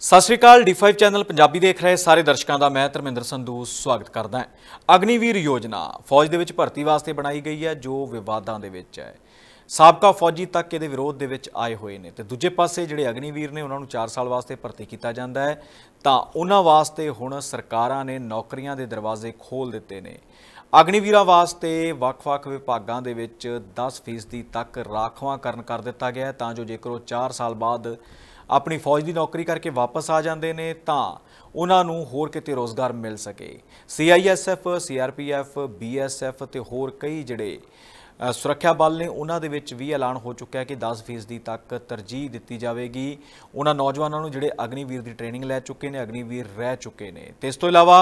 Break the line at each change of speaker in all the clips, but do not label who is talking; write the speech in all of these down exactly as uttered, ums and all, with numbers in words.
सत श्री अकाल D five channel Punjabi देख रहे सारे दर्शकों का मैं धर्मेंद्र संधू स्वागत करदा हां। अग्निवीर योजना फौज दे विच भर्ती वास्ते बनाई गई है जो विवादां दे विच है। साबका फौजी तक इहदे विरोध दे विच आए हुए ने ते दूजे पासे जिहड़े अग्निवीर ने उन्हां नूं चार साल वास्ते भर्ती किया जाता है तां उन्हां वास्ते हुण सरकारां ने नौकरियां दे दरवाजे खोल दिते ने। अग्निवीरां वास्ते वख-वख विभागां दे विच दस फीसदी तक राखवांकरण कर दिता गया है तां जो जेकर वो चार साल बाद अपनी फौज की नौकरी करके वापस आ जाते हैं तो उन्होंने होर किते रोज़गार मिल सके। C I S F C R P F B S F तो होर कई जिहड़े सुरक्षा बल ने उन्होंने भी ऐलान हो चुका है कि दस फीसदी तक तरजीह दी जाएगी उन्होंने नौजवानों को जिहड़े अग्निवीर की ट्रेनिंग लै चुके हैं, अग्निवीर रह चुके हैं। तो इस तो इलावा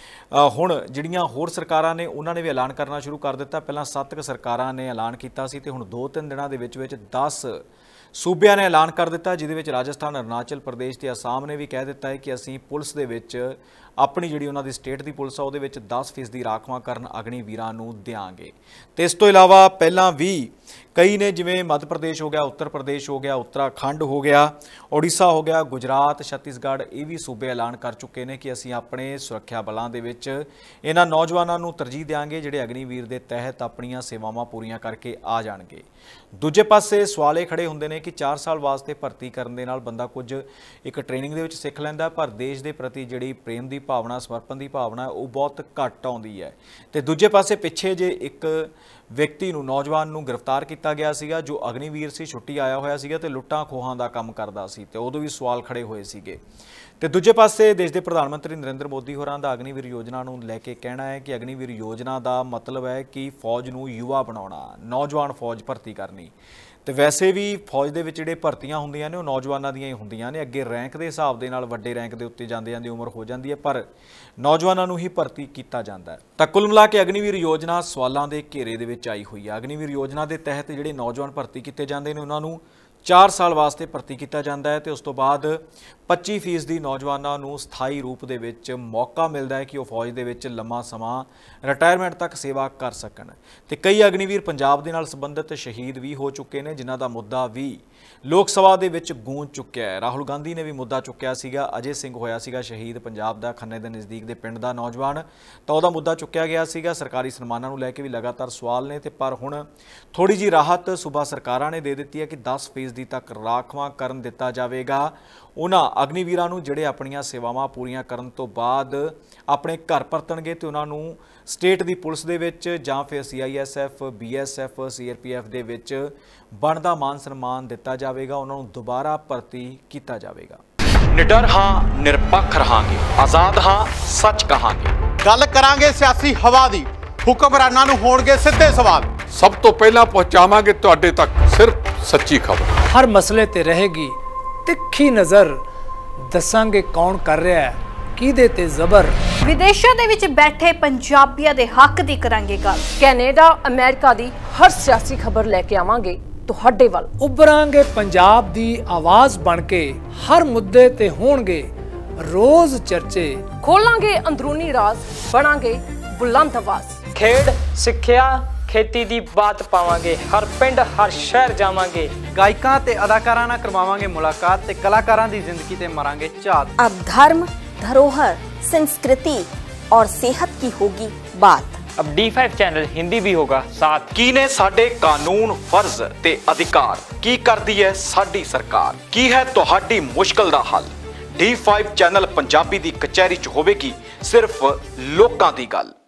हुण जिहड़ियां होर सरकारां ने उन्होंने भी ऐलान करना शुरू कर दिता। पहलां सत्त सरकारां ने ऐलान किया सी ते हुण दो तीन दिनों के विच विच दस सूबिया ने ऐलान कर दिता जिहदे विच राजस्थान, अरुणाचल प्रदेश ते आसाम ने भी कह दिता है कि असीं पुलिस दे विच अपनी जिहड़ी उन्हां दी स्टेट की पुलिस आ उहदे विच दस फीसदी राखवांकरण अग्निवीरां नूं देंगे। तो इस तो इलावा पहलां भी कई ने जिवें मध्य प्रदेश हो गया, उत्तर प्रदेश हो गया, उत्तराखंड हो गया, उड़ीसा हो गया, गुजरात, छत्तीसगढ़ ये भी सूबे ऐलान कर चुके हैं कि असीं अपने सुरक्षा बलों के विच इन्हां नौजवानों नूं तरजीह देंगे जिहड़े अग्निवीर के तहत अपनियां सेवावां पूरीआं करके आ जाणगे। दूजे पासे सवाल ये खड़े हुंदे ने कि चार साल वास्ते भर्ती करन दे नाल बंदा कुछ एक ट्रेनिंग दे विच सिख लैंदा पर देश के प्रति जिहड़ी प्रेम की भावना, समर्पण की भावना वो बहुत घट आउंदी है। तो दूजे पासे पिछे जे एक व्यक्ति नूं नौजवान नूं गिरफ्तार किया गया सीगा जो अग्निवीर सी, छुट्टी आया होया सीगा ते लुट्टां खोहां दा काम करदा सी ते उदों भी सवाल खड़े होए सीगे। ते दूजे पासे देश के प्रधानमंत्री नरेंद्र मोदी होरां दा अग्निवीर योजना नूं लैके कहना है कि अग्निवीर योजना का मतलब है कि फौज नूं युवा बनाउणा, नौजवान फौज भर्ती करनी। तो वैसे भी फौज दे विच जिहड़े भर्तियां हुंदियां ने नौजवानों दियां ही हुंदियां ने। अगे रैंक के हिसाब दे नाल वड्डे रैंक के उत्ते जांदे जांदे उम्र हो जाती है पर नौजवानों नूं ही भर्ती किया जाता है। तो कुल मिला के अग्निवीर योजना सवालों के घेरे दे विच आई हुई है। अग्निवीर योजना के तहत जिहड़े नौजवान भर्ती किए जाते हैं उन्होंने चार साल वास्ते भर्ती किया जाता है तो उस तो बाद पच्ची फीसदी नौजवानों को स्थाई रूप दे विच मौका मिलता है कि वह फौज दे विच लंबा समा रिटायरमेंट तक सेवा कर सकन। तो कई अग्निवीर पंजाब दे नाल संबंधित शहीद भी हो चुके हैं जिन्हां दा मुद्दा भी लोक सभा दे विच गूंज चुक्या है। राहुल गांधी ने भी मुद्दा चुक्या सीगा, अजय सिंह होया सीगा शहीद पंजाब दा खन्ने दे नज़दीक दे पिंड दा नौजवान, तो उहदा मुद्दा चुक्या गया सीगा। सरकारी सन्मानां नूं लैके भी लगातार सवाल ने ते पर हुण थोड़ी जी राहत सूबा सरकारां ने दे दित्ती है कि दस फीसदी तक राखवांकरण दिता जाएगा। उन्हां अग्निवीरां नूं जिहड़े अपणियां सेवावां पूरीआं करन तो बाद अपने घर परतणगे ते उन्हां नूं स्टेट की पुलिस दे विच जां फिर C I S F B S F C R P F दे विच बनदा मान सन्मान दिता जाएगा, उन्हां नूं दोबारा भर्ती किया जाएगा। निडर हाँ, निरपक्ष रहांगे, आज़ाद हाँ, सच कहांगे।
गल करांगे सियासी हवा दी, हुक्मरानां नूं होणगे सिद्धे सवाल।
सब तो पहला पहुंचावांगे तुहाडे तक सिर्फ सच्ची खबर।
हर मसले ते रहेगी तिखी नज़र, दसांगे कौन कर रहा है किहदे ते जबर।
विदेशों दे विच बैठे पंजाबियां दे हक दी करांगे गल।
कैनेडा, अमेरिका दी हर सियासी खबर लेके आवांगे तुहाडे वल।
उभरांगे पंजाब दी आवाज़ बन के, हर मुद्दे ते होणगे रोज चर्चे।
खोलांगे अंदरूनी राज, बनांगे बुलंद आवाज।
खेड, सिक्ख्या, खेती दी बात पावांगे, हर पिंड हर शहर जावांगे।
गायकां ते अदाकारां नाल करवावांगे मुलाकात ते कलाकारां दी जिंदगी ते मरांगे झात।
अब धर्म, धरोहर, संस्कृति और सेहत की होगी बात।
अब डी फाइव चैनल हिंदी भी होगा साथ।
की ने साडे कानून, फर्ज ते अधिकार, की करदी है साडी सरकार, की है तुहाडी मुश्किल दा हल। डी फाइव चैनल पंजाबी दी कचहरी च होवेगी सिर्फ लोकां दी गल।